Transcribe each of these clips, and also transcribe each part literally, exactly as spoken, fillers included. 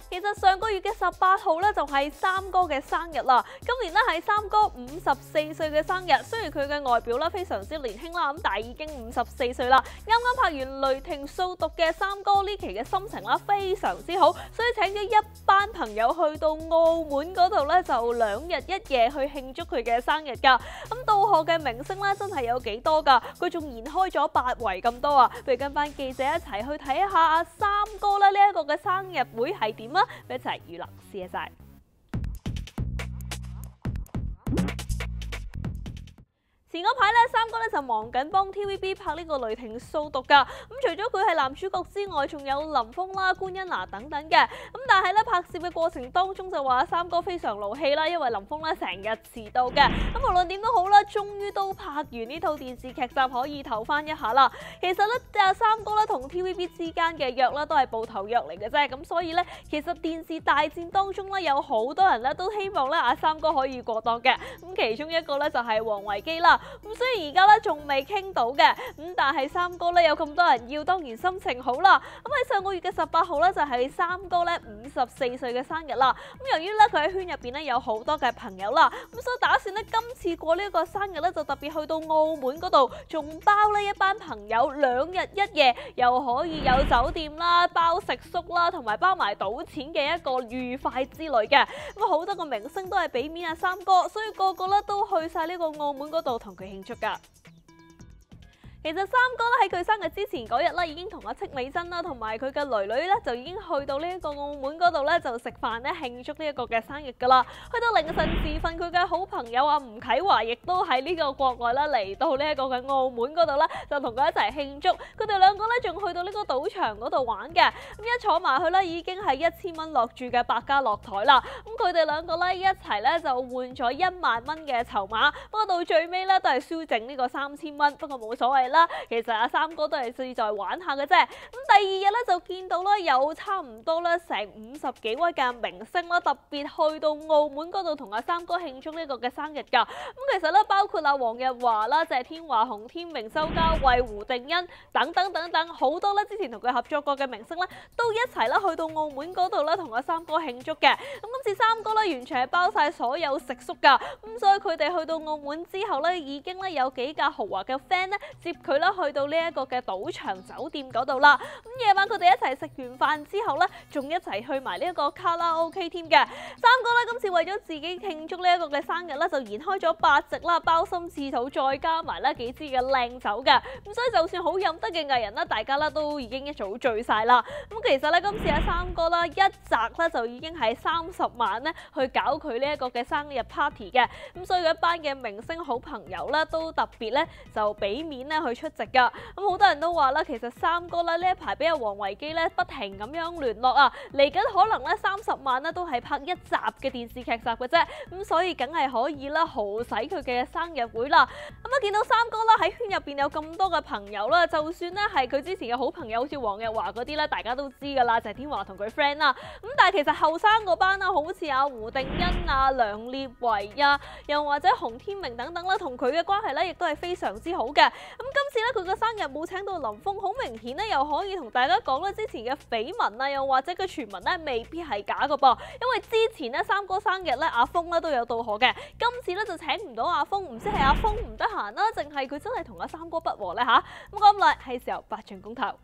其實上個月嘅十八號咧就係三哥嘅生日啦，今年咧係三哥五十四歲嘅生日。雖然佢嘅外表咧非常之年輕啦，咁但係已經五十四歲啦。啱啱拍完《雷霆掃毒》嘅三哥呢期嘅心情啦非常之好，所以請咗一班朋友去到澳門嗰度咧就兩日一夜去慶祝佢嘅生日㗎。咁到賀嘅明星咧真係有幾多㗎？佢仲延開咗八圍咁多啊！不如跟班記者一齊去睇一下阿三哥咧呢一個嘅生日會係點啊！一齊娛樂試一晒。前嗰排咧，三哥咧就忙緊幫 T V B 拍呢個《雷霆掃毒》㗎。咁除咗佢係男主角之外，仲有林峰啦、官恩娜等等嘅。咁但係咧拍攝嘅過程當中就話三哥非常勞氣啦，因為林峰咧成日遲到嘅。咁無論點都好啦，終於都拍完呢套電視劇集可以唞翻一下啦。其實咧，阿三哥咧同 T V B 之間嘅約咧都係部頭約嚟嘅啫。咁所以咧，其實電視大戰當中咧有好多人咧都希望咧阿三哥可以過檔嘅。咁其中一個咧就係王維基啦。咁雖然而家咧仲未傾到嘅，咁但係三哥咧有咁多人要，當然心情好啦。咁喺上個月嘅十八號咧就係三哥咧五十四歲嘅生日啦。咁由於咧佢喺圈入邊咧有好多嘅朋友啦，咁所以打算咧今次過呢一個生日咧就特別去到澳門嗰度，仲包呢一班朋友兩日一夜，又可以有酒店啦、包食宿啦，同埋包埋賭錢嘅一個愉快之旅嘅。咁好多個明星都係俾面阿三哥，所以個個咧都去晒呢個澳門嗰度同佢慶祝㗎。其實三哥咧喺佢生日之前嗰日咧，已經同阿戚美珍啦，同埋佢嘅女女咧，就已經去到呢一個澳門嗰度咧，就食飯咧慶祝呢一個嘅生日噶啦。去到凌晨時分，佢嘅好朋友阿吳啟華亦都喺呢個國外啦，嚟到呢一個嘅澳門嗰度咧，就同佢一齊慶祝。佢哋兩個咧仲去到呢個賭場嗰度玩嘅。咁一坐埋去咧，已經係一千蚊落注嘅百家樂台啦。咁佢哋兩個咧一齊咧就換咗一萬蚊嘅籌碼，不過到最尾咧都係輸剩呢個三千蚊，不過冇所謂啦。其實阿三哥都係志在玩下嘅啫。咁第二日咧就見到咧有差唔多咧成五十幾位嘅明星啦，特別去到澳門嗰度同阿三哥慶祝呢個嘅生日㗎。咁其實咧包括阿黃日華啦、謝天華、洪天明、周家慧、胡定欣等等等等好多咧之前同佢合作過嘅明星咧，都一齊啦去到澳門嗰度咧同阿三哥慶祝嘅。咁今次三哥咧完全係包晒所有食宿㗎。咁所以佢哋去到澳門之後咧，已經咧有幾架豪華嘅 van 咧接佢啦。去到呢一個嘅賭場酒店嗰度啦，咁夜晚佢哋一齊食完飯之後咧，仲一齊去埋呢一個卡拉 OK 添嘅。三哥咧今次為咗自己慶祝呢一個嘅生日咧，就延開咗八席啦，包心刺肚，再加埋咧幾支嘅靚酒嘅。咁所以就算好飲得嘅藝人啦，大家咧都已經一早醉晒啦。咁其實咧今次阿三哥啦一擲咧就已經係三十萬咧去搞佢呢一個嘅生日 party 嘅。咁所以一班嘅明星好朋友咧都特別咧就俾面咧去出席。咁好多人都話啦，其實三哥咧呢一排俾阿王維基咧不停咁樣聯絡啊，嚟緊可能咧三十萬咧都係拍一集嘅電視劇集嘅啫，咁所以梗係可以啦豪使佢嘅生日會啦。咁啊見到三哥啦喺圈入邊有咁多嘅朋友啦，就算咧係佢之前嘅好朋友，好似黃日華嗰啲咧，大家都知噶啦，謝天華同佢 friend 啦。咁但係其實後生嗰班啊，好似阿胡定欣啊、梁烈唯啊，又或者洪天明等等啦，同佢嘅關係咧亦都係非常之好嘅。咁今次咧佢個生日冇請到林峰，好明顯咧，又可以同大家講咧，之前嘅緋聞啊，又或者個傳聞咧，未必係假嘅噃。因為之前咧三哥生日咧，阿峰咧都有到賀嘅，今次咧就請唔到阿峰，唔知係阿峰唔得閒啦，定係佢真係同阿三哥不和咧吓？咁講嚟係時候八進公投。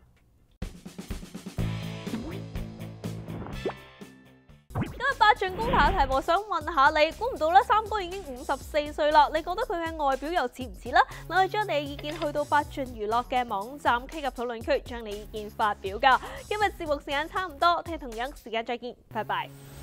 八進公投嘅題目，想問下你，估唔到咧三哥已經五十四歲啦，你覺得佢嘅外表又似唔似呢？我哋將你嘅意見去到八進娛樂嘅網站 K 及討論區，將你意見發表噶。今日節目時間差唔多，聽同樣時間再見，拜拜。